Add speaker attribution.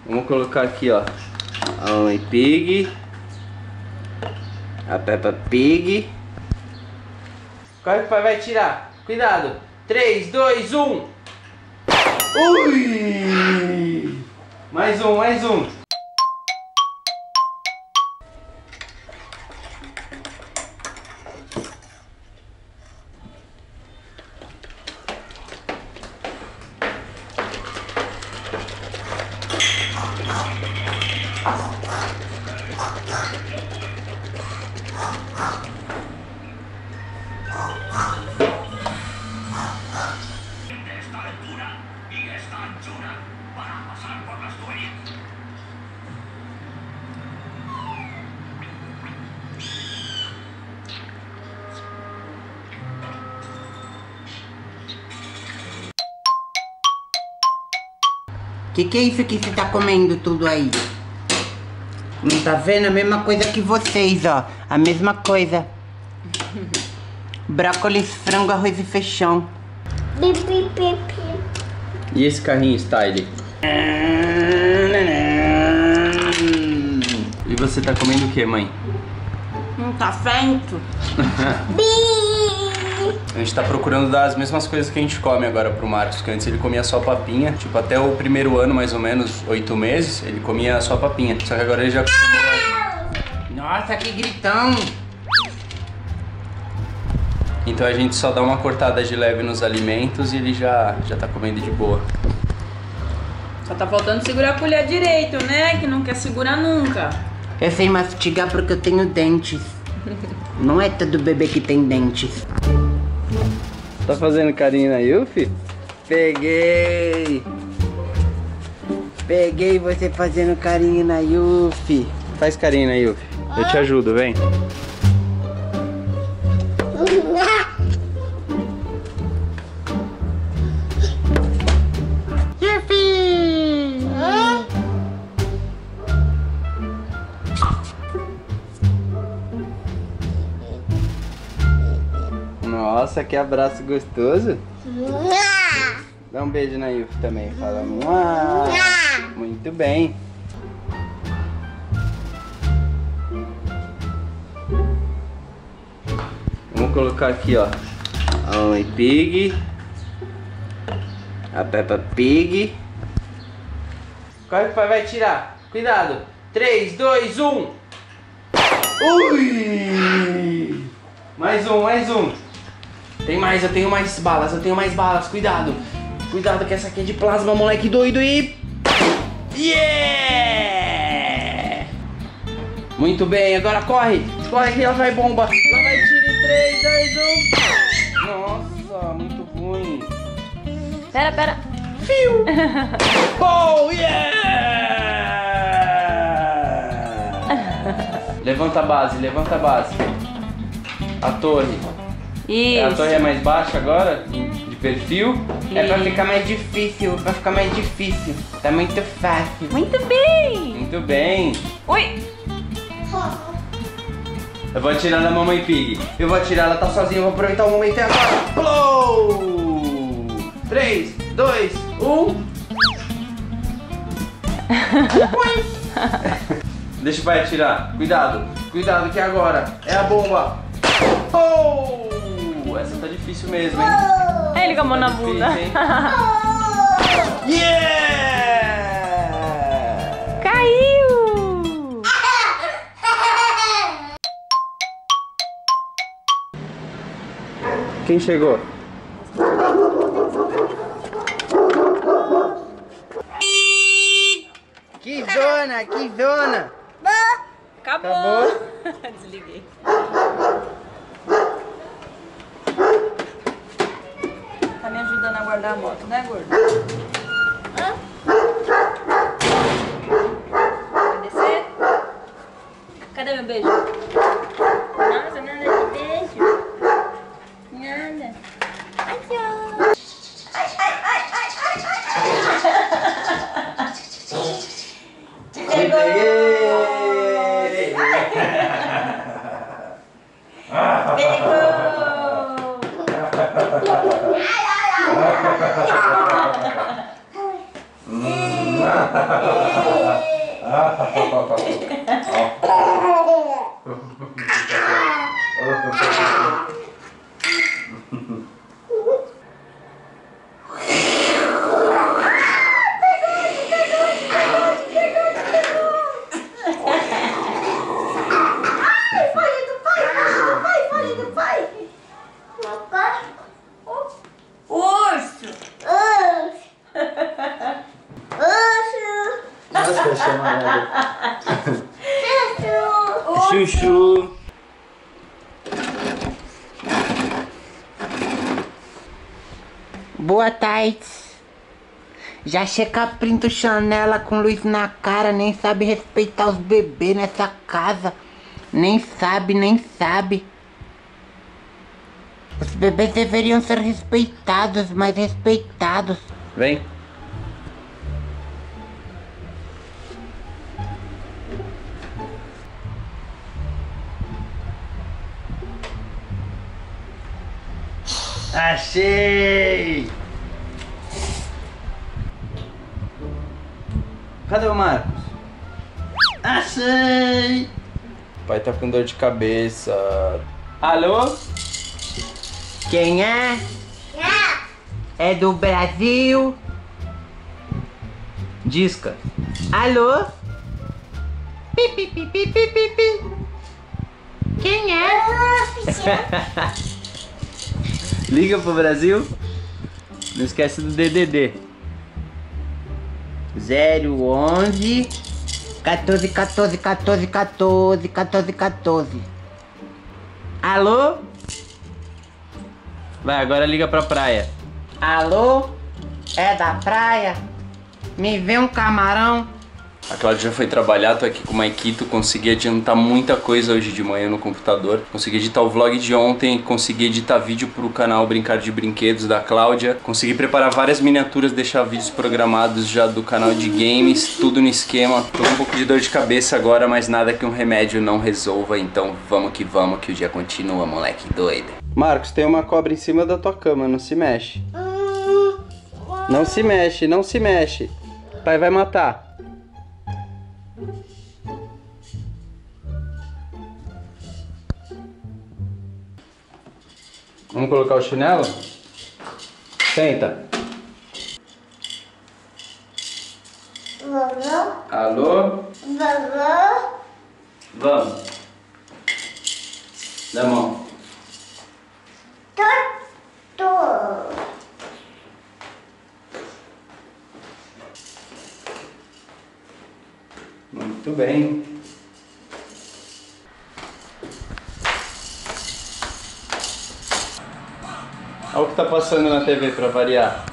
Speaker 1: Vamos colocar aqui, ó, a Mamãe Pig, a Peppa Pig. Corre que o pai vai tirar. Cuidado. 3, 2, 1. Ui! Mais um, mais um.
Speaker 2: Que é isso que você tá comendo tudo aí? Não tá vendo? A mesma coisa que vocês, ó. A mesma coisa. Brócolis, frango, arroz e feijão.
Speaker 1: E esse carrinho style? E você tá comendo o que, mãe?
Speaker 2: Não tá feito?
Speaker 1: A gente tá procurando dar as mesmas coisas que a gente come agora pro Marcos, que antes ele comia só papinha. Tipo, até o primeiro ano, mais ou menos, 8 meses, ele comia só papinha. Só que agora ele já acostumou.
Speaker 2: Nossa, que gritão!
Speaker 1: Então a gente só dá uma cortada de leve nos alimentos e ele já tá comendo de boa.
Speaker 3: Só tá faltando segurar a colher direito, né? Que não quer segurar nunca.
Speaker 2: Eu sei mastigar porque eu tenho dentes. Não é todo bebê que tem dentes.
Speaker 1: Tá fazendo carinho na Yuffie? Peguei!
Speaker 2: Peguei você fazendo carinho na Yuffie.
Speaker 1: Faz carinho na Yuffie. Eu te ajudo, vem. Nossa, que abraço gostoso. Dá um beijo na Yuffie também. Fala. Muito bem. Vamos colocar aqui, ó, a Mamãe Pig, a Peppa Pig. Corre que o pai vai tirar. Cuidado. 3, 2, 1. Ui! Mais um, mais um. Tem mais, eu tenho mais balas, cuidado. Cuidado que essa aqui é de plasma, moleque doido e... Yeah! Muito bem, agora corre. Corre que lá vai bomba. Lá vai tiro em 3, 2, 1. Nossa, muito ruim.
Speaker 3: Pera.
Speaker 1: Fiu! Oh, yeah! Levanta a base, levanta a base. A torre.
Speaker 3: Isso.
Speaker 1: A torre é mais baixa agora, de perfil.
Speaker 2: É pra ficar mais difícil, Tá muito fácil.
Speaker 3: Muito bem.
Speaker 1: Muito bem.
Speaker 3: Ui.
Speaker 1: Eu vou atirar na Mamãe Pig. Eu vou atirar, ela tá sozinha, eu vou aproveitar o momento e agora. Blow! 3, 2, 1. Deixa o pai atirar. Cuidado, cuidado que agora é a bomba. Oh! Essa tá difícil mesmo, hein?
Speaker 3: Aí ele com a mão na bunda.
Speaker 1: Yeah!
Speaker 3: Caiu!
Speaker 1: Quem chegou?
Speaker 2: Que zona!
Speaker 3: Acabou. Desliguei. Tá me ajudando a guardar a moto, né, gordo? Vai descer? Cadê meu beijo? Nossa, nada de beijo. Nada. Tchau.
Speaker 1: Chuchu.
Speaker 2: Boa tarde. Já chega printo Chanela com luz na cara, nem sabe respeitar os bebês nessa casa. Nem sabe, nem sabe. Os bebês deveriam ser respeitados, mais respeitados.
Speaker 1: Vem. Achei! Cadê o Marcos? Achei! O pai tá com dor de cabeça. Alô?
Speaker 2: Quem é? É do Brasil?
Speaker 1: Disca.
Speaker 2: Alô? Pi, pi, pi, pi, pi, pi, pi. Quem é?
Speaker 1: Liga pro Brasil. Não esquece do DDD.
Speaker 2: 011 14 14 14 14 14 14. Alô?
Speaker 1: Vai, agora liga pra praia.
Speaker 2: Alô? É da praia? Me vê um camarão?
Speaker 1: A Cláudia já foi trabalhar, tô aqui com o Maikito, consegui adiantar muita coisa hoje de manhã no computador. Consegui editar o vlog de ontem, consegui editar vídeo pro canal Brincar de Brinquedos da Cláudia. Consegui preparar várias miniaturas, deixar vídeos programados já do canal de games, tudo no esquema. Tô com um pouco de dor de cabeça agora, mas nada que um remédio não resolva, então vamos que o dia continua, moleque doido. Marcos, tem uma cobra em cima da tua cama, não se mexe. Não se mexe, não se mexe. Pai vai matar. Vamos colocar o chinelo? Senta. Alô? Vamos. Dá a mão. Muito bem. Olha o que tá passando na TV pra variar.